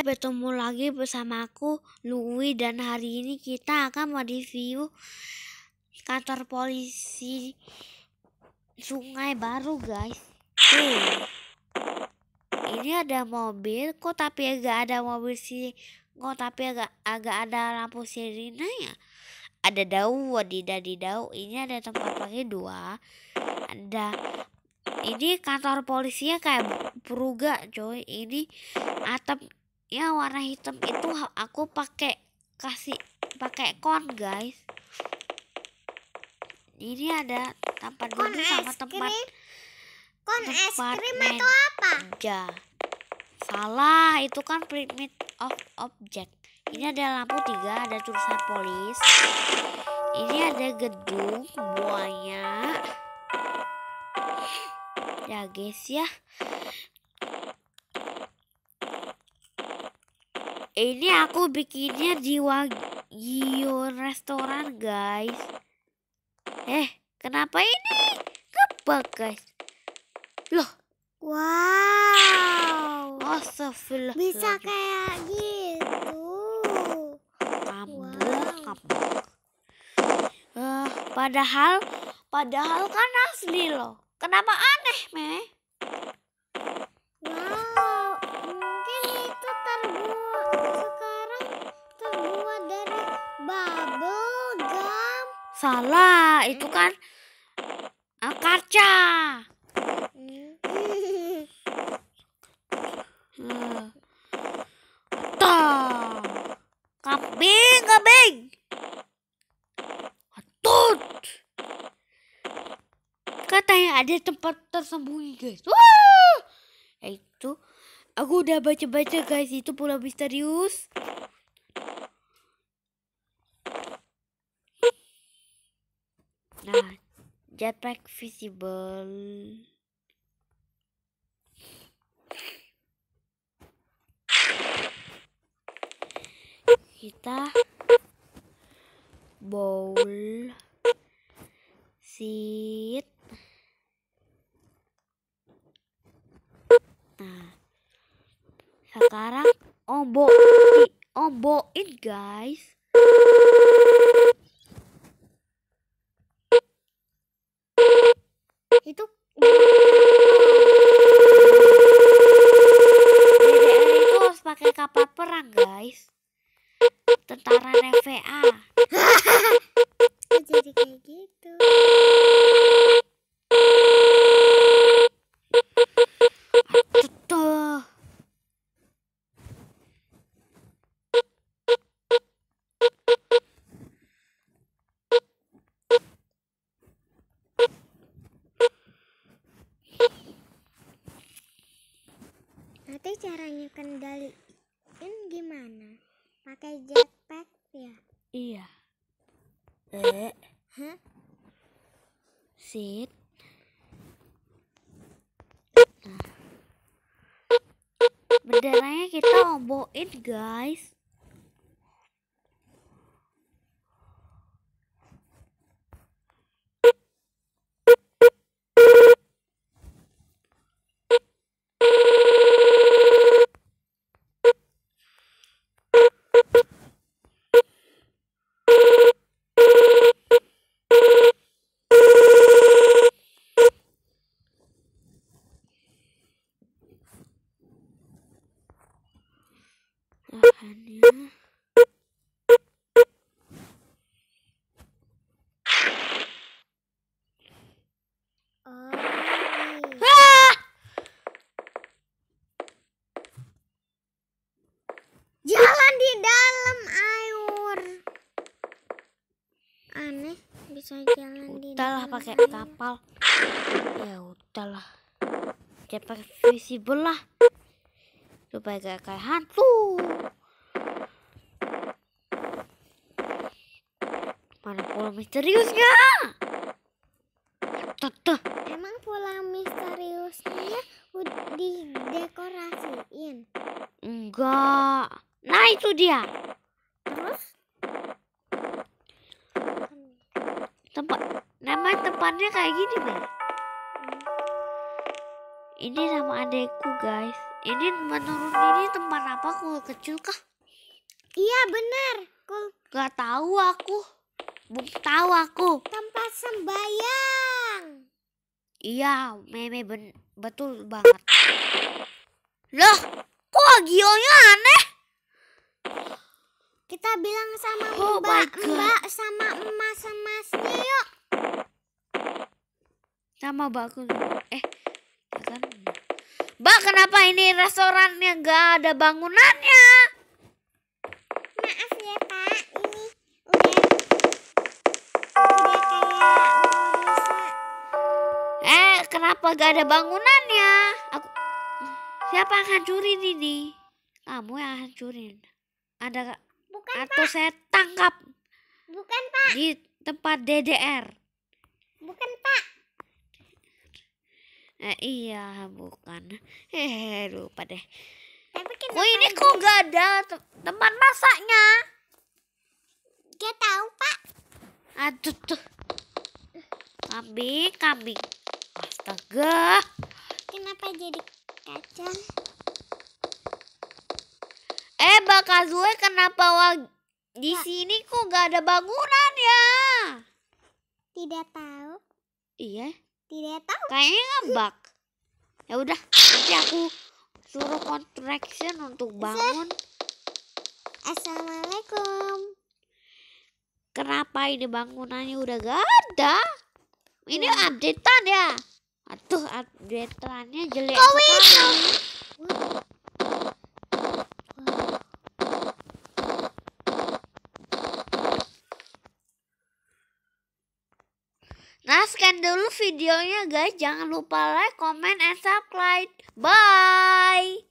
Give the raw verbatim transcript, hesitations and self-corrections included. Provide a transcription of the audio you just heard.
Bertemu lagi bersama aku, Louis, dan hari ini kita akan mereview kantor polisi Sungai Baru, guys. Tuh, ini ada mobil, kok tapi agak ada mobil sih, kok tapi agak agak ada lampu sirine ya. Ada dau, wadidadidau. Ini ada tempat parkir dua. Ada ini kantor polisinya kayak Peruga, coy. Ini atapnya warna hitam, itu aku pakai kasih pakai kon, guys. Ini ada tempat duduk sama tempat kon es tempat krim atau apa? meja. Salah, itu kan permit of object. Ini ada lampu tiga, ada tulisan polis. Ini ada gedung buaya. Ya guys ya. Ini aku bikinnya di Wagyu restoran, guys. Eh, kenapa ini ngebug, guys? Loh, Wow. astagfirullah. Bisa kayak gitu. Kamu, Wow. kamu. Uh, padahal, padahal kan asli loh. Kenapa aneh, Meh? Wow, mungkin itu terbuat sekarang terbuat dari bubble gum. Salah, itu kan uh, kaca. Uh. Tuh. Kambing, kambing. Atut. Katanya ada tempat tersembunyi, guys. Wah! Itu aku udah baca-baca, guys. Itu pulau misterius. Nah, jetpack visible. Kita bowl seat. Nah, sekarang omboin, omboin, guys. Itu D D R itu harus pakai kapal perang, guys. Tentara N V A. jadi kayak gitu. Tuh. Nanti caranya kendaliin gimana? Pakai jetpack ya? Iya. Eh. Hah? Sit. Nah. Benderanya kita omboin, guys. Lahannya. Oh. Ah! Jalan di dalam air. Aneh, bisa jalan di Udahlah dalam pakai air. kapal. Ya udahlah. Jetpack visible lah. Supaya gak kayak hantu. Mana pulau misteriusnya? Tuh, tuh. Emang pulau misteriusnya udah didekorasiin? Enggak. Nah itu dia. Terus? Tempat, nama tempatnya kayak gini, Mel. Ini sama adekku, guys. Ini menurut ini tempat apa? Kul kecil kah? Iya benar. Kul Gak tahu aku. Buk tahu aku. tempat sembayang. Iya, meme ben betul banget. Loh, kok Gionya aneh? Kita bilang sama Oh my mbak, God. mbak sama emas-emasnya yuk. Sama bagus. Eh, ya kan? Mbak, kenapa ini restorannya gak ada bangunannya? Maaf ya Pak, ini udah udah kayak mau rusak. Eh, kenapa gak ada bangunannya? Aku siapa yang hancurin ini? Kamu yang hancurin. Ada Bukan atau saya tangkap bukan Pak, di tempat D D R. bukan Pak. Eh, iya, bukan. Eh, lupa deh. Tapi kenapa? Kok ini kok gak ada te- tempat masaknya? Gak tahu Pak. Aduh tuh. Kambing, kambing. Astaga. Kenapa jadi kacang? Eh, Mbak Kazue, kenapa wa- di sini kok gak ada bangunan ya? Tidak tahu. Iya, Tidak tahu. kayaknya ngebug. Ya udah, nanti aku suruh construction untuk bangun. Assalamualaikum. Kenapa ini bangunannya udah gak ada? Ini Ya. updatean ya? Aduh, updateannya jelek Kowi. sekali. Nah, scan dulu videonya guys. Jangan lupa like, comment, and subscribe. Bye.